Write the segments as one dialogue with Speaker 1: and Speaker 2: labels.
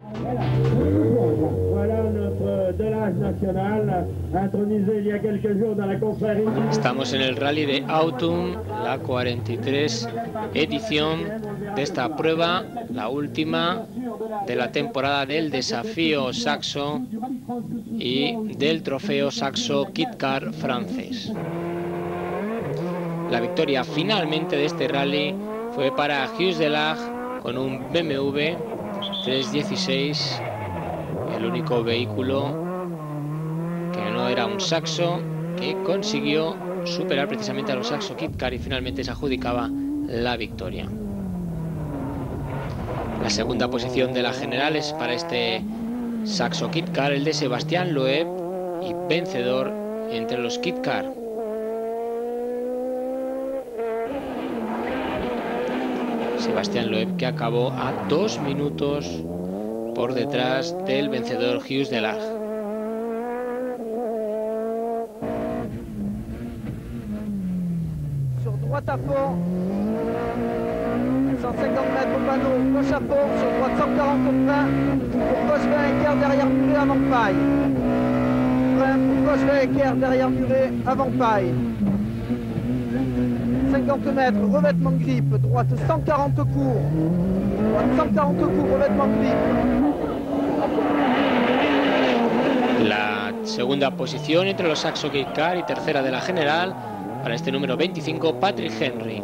Speaker 1: Estamos en el Rally de Autun, la 43 edición de esta prueba, la última de la temporada del desafío saxo y del trofeo saxo Kit Car francés. La victoria finalmente de este rally fue para Hugues Delage con un BMW 316, el único vehículo que no era un saxo, que consiguió superar precisamente a los Saxo Kit Car y finalmente se adjudicaba la victoria. La segunda posición de la general es para este Saxo Kit Car, el de Sébastien Loeb, y vencedor entre los Kit Car. Sébastien Loeb, que acabó a 2 minutos por detrás del vencedor Hugues Delage.
Speaker 2: Droite à fond, 150 mètres au panneau, gauche à fond, sur droite 140 au frein, pour gauche 20 équerre derrière murée avant paille. Frein pour gauche 20 équerre derrière murée avant paille. 50 mètres, revêtement grippe, droite 140 cours, droite 140 cours, revêtement grippe.
Speaker 1: La segunda posición entre los Saxo Kit Car y tercera de la general para este número 25, Patrick Henry.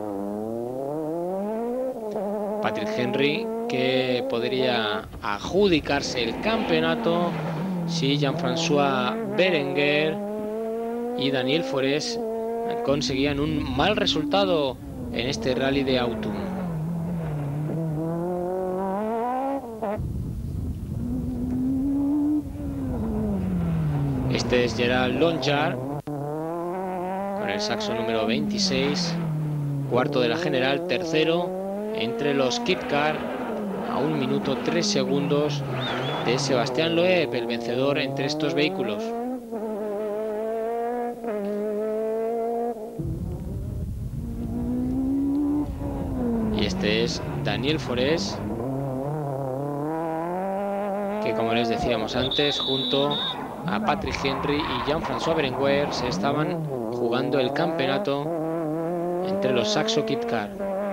Speaker 1: Patrick Henry, que podría adjudicarse el campeonato si Jean-François Berenguer y Daniel Forés conseguían un mal resultado en este rally de Autun. Este es Gerald Lonchard con el saxo número 26, cuarto de la general, tercero entre los Kit Car, a 1 minuto 3 segundos de Sébastien Loeb, el vencedor entre estos vehículos. Y este es Daniel Forés, que, como les decíamos antes, junto a Patrick Henry y Jean-François Berenguer se estaban jugando el campeonato entre los Saxo Kit Car.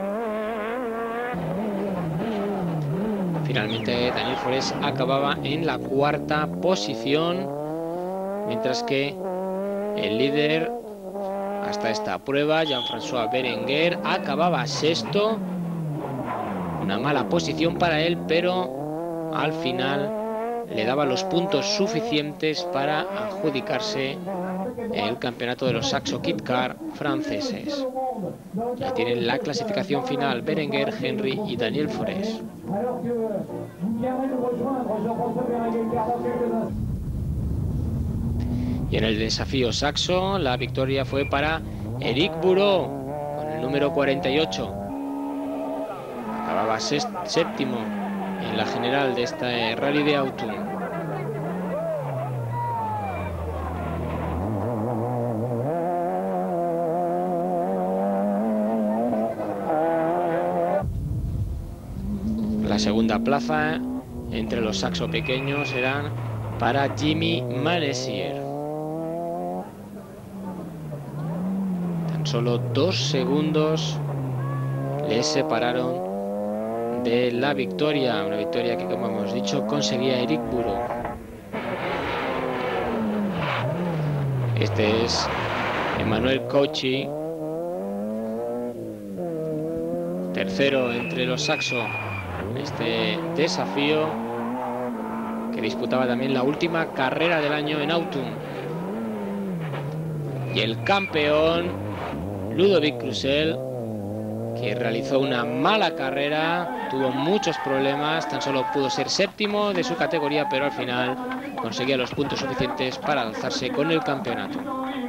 Speaker 1: Finalmente Daniel Forés acababa en la 4ª posición, mientras que el líder hasta esta prueba, Jean-François Berenguer, acababa 6º. Una mala posición para él, pero al final le daba los puntos suficientes para adjudicarse el campeonato de los Saxo Kit Car franceses. Ya tienen la clasificación final: Berenguer, Henry y Daniel Forés. Y en el desafío saxo la victoria fue para Eric Bureau con el número 48. Acababa 7º en la general de este rally de Autun. La segunda plaza entre los saxo pequeños eran para Jimmy Manessier. Tan solo 2 segundos les separaron de la victoria, una victoria que, como hemos dicho, conseguía Eric Bureau. Este es Emmanuel Cauchy, tercero entre los saxo en este desafío, que disputaba también la última carrera del año en Autun. Y el campeón, Ludovic Cluzel, que realizó una mala carrera, tuvo muchos problemas, tan solo pudo ser 7º de su categoría, pero al final conseguía los puntos suficientes para alzarse con el campeonato.